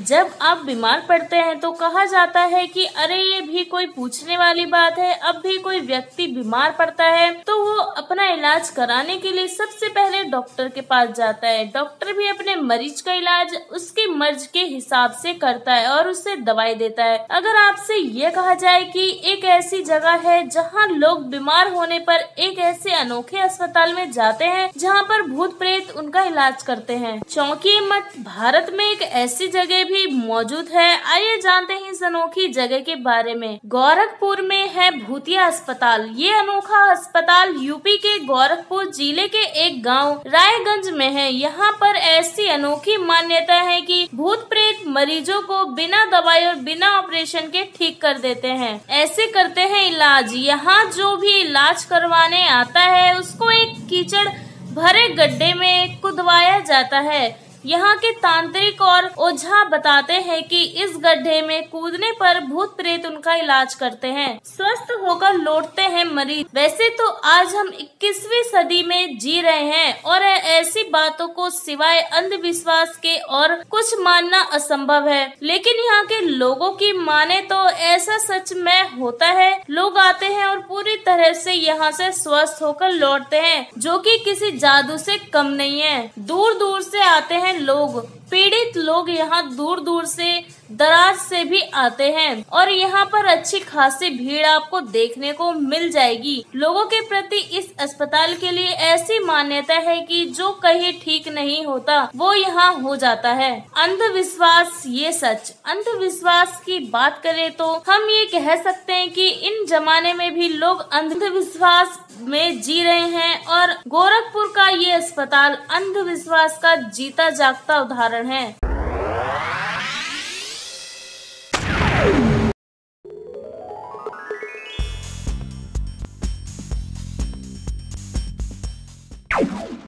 जब आप बीमार पड़ते हैं तो कहा जाता है कि अरे ये भी कोई पूछने वाली बात है। अब भी कोई व्यक्ति बीमार पड़ता है तो वो अपना इलाज कराने के लिए सबसे पहले डॉक्टर के पास जाता है। डॉक्टर भी अपने मरीज का इलाज उसके मर्ज के हिसाब से करता है और उसे दवाई देता है। अगर आपसे ये कहा जाए कि एक ऐसी जगह है जहाँ लोग बीमार होने पर एक ऐसे अनोखे अस्पताल में जाते हैं जहाँ पर भूत प्रेत उनका इलाज करते हैं। चौंकिए मत, भारत में एक ऐसी जगह भी मौजूद है। आइए जानते हैं इस अनोखी जगह के बारे में। गोरखपुर में है भूतिया अस्पताल। ये अनोखा अस्पताल यूपी के गोरखपुर जिले के एक गांव रायगंज में है। यहाँ पर ऐसी अनोखी मान्यता है कि भूत प्रेत मरीजों को बिना दवाई और बिना ऑपरेशन के ठीक कर देते हैं। ऐसे करते हैं इलाज। यहाँ जो भी इलाज करवाने आता है उसको एक कीचड़ भरे गड्ढे में कुदवाया जाता है। यहाँ के तांत्रिक और ओझा बताते हैं कि इस गड्ढे में कूदने पर भूत प्रेत उनका इलाज करते हैं, स्वस्थ होकर लौटते हैं मरीज। वैसे तो आज हम 21वीं सदी में जी रहे हैं और ऐसी बातों को सिवाय अंधविश्वास के और कुछ मानना असंभव है, लेकिन यहाँ के लोगों की माने तो ऐसा सच में होता है। लोग आते हैं और पूरी तरह से यहाँ से स्वस्थ होकर लौटते हैं, जो कि किसी जादू से कम नहीं है। दूर दूर से आते हैं लोग, पीड़ित लोग यहाँ दूर दूर से दराज से भी आते हैं और यहाँ पर अच्छी खासी भीड़ आपको देखने को मिल जाएगी। लोगों के प्रति इस अस्पताल के लिए ऐसी मान्यता है कि जो कहीं ठीक नहीं होता वो यहाँ हो जाता है। अंधविश्वास ये सच। अंधविश्वास की बात करें तो हम ये कह सकते हैं कि इन जमाने में भी लोग अंधविश्वास में जी रहे हैं और गोरखपुर का ये अस्पताल अंधविश्वास का जीता जागता उदाहरण है।